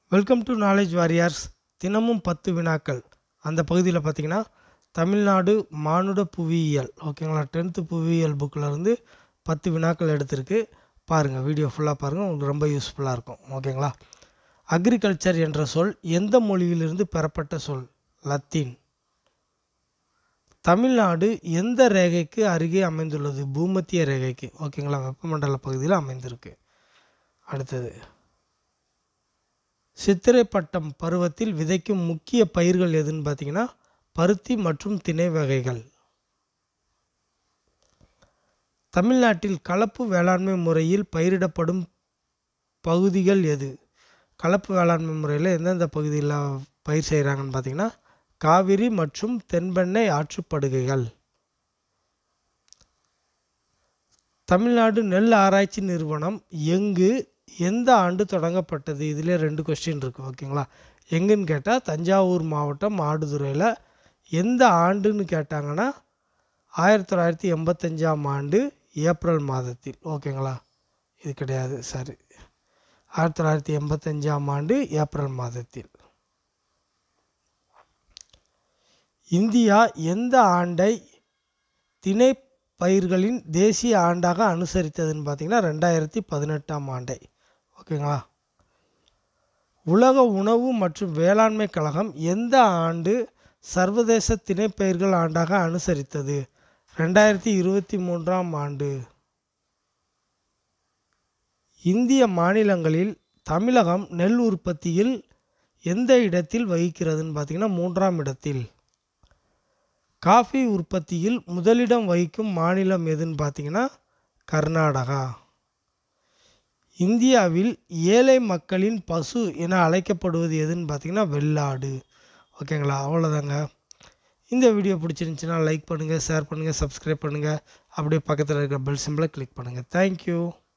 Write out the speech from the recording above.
Welcome to knowledge warriors. தினமும் 10 வினாக்கள். அந்த பகுதியில் பார்த்தீங்கன்னா தமிழ்நாடு மானுட புவியியல், ஓகேங்களா, 10th புவியியல் புக்கில் இருந்து 10 வினாக்கள் எடுத்திருக்கு. பாருங்கள், வீடியோ ஃபுல்லாக பாருங்கள், உங்களுக்கு ரொம்ப யூஸ்ஃபுல்லாக இருக்கும். ஓகேங்களா. அக்ரிகல்ச்சர் என்ற சொல் எந்த மொழியிலிருந்து பெறப்பட்ட சொல்? லத்தீன். தமிழ்நாடு எந்த ரேகைக்கு அருகே அமைந்துள்ளது? பூமத்திய ரேகைக்கு. ஓகேங்களா, வெப்பமண்டல பகுதியில் அமைந்திருக்கு. அடுத்தது, சித்திரை பட்டம் பருவத்தில் விதைக்கும் முக்கிய பயிர்கள் எதுன்னு பார்த்தீங்கன்னா பருத்தி மற்றும் திணை வகைகள். தமிழ்நாட்டில் கலப்பு வேளாண்மை முறையில் பயிரிடப்படும் பகுதிகள் எது? கலப்பு வேளாண்மை முறையில் எந்தெந்த பகுதியில் பயிர் செய்கிறாங்கன்னு பார்த்தீங்கன்னா காவிரி மற்றும் தென்பெண்ணை ஆற்றுப்படுகைகள். தமிழ்நாடு நெல் ஆராய்ச்சி நிறுவனம் எங்கு எந்த ஆண்டு தொடங்கப்பட்டது? இதிலே 2 கொஸ்டின் இருக்குது. ஓகேங்களா. எங்குன்னு கேட்டால் தஞ்சாவூர் மாவட்டம் ஆடுதுறையில். எந்த ஆண்டுன்னு கேட்டாங்கன்னா 1985ஆம் ஆண்டு ஏப்ரல் மாதத்தில். ஓகேங்களா, இது கிடையாது, சரி, 1985ஆம் ஆண்டு ஏப்ரல் மாதத்தில். இந்தியா எந்த ஆண்டை திணை பயிர்களின் தேசிய ஆண்டாக அனுசரித்ததுன்னு பார்த்தீங்கன்னா 2018ஆம் ஆண்டை. ஓகேங்களா. உலக உணவு மற்றும் வேளாண்மை கழகம் எந்த ஆண்டு சர்வதேச திணைப்பயிர்கள் ஆண்டாக அனுசரித்தது? 2023ஆம் ஆண்டு. இந்திய மாநிலங்களில் தமிழகம் நெல் உற்பத்தியில் எந்த இடத்தில் வகிக்கிறதுன்னு பார்த்தீங்கன்னா 3ஆம் இடத்தில். காஃபி உற்பத்தியில் முதலிடம் வகிக்கும் மாநிலம் எதுன்னு பார்த்தீங்கன்னா கர்நாடகா. இந்தியாவில் ஏழை மக்களின் பசு என அழைக்கப்படுவது எதுன்னு பார்த்தீங்கன்னா வெள்ளாடு. ஓகேங்களா, அவ்வளோதாங்க. இந்த வீடியோ பிடிச்சிருந்துச்சுன்னா லைக் பண்ணுங்கள், ஷேர் பண்ணுங்கள், சப்ஸ்கிரைப் பண்ணுங்கள். அப்படியே பக்கத்தில் இருக்கிற பெல் சிம்பிளை கிளிக் பண்ணுங்கள். தேங்க்யூ.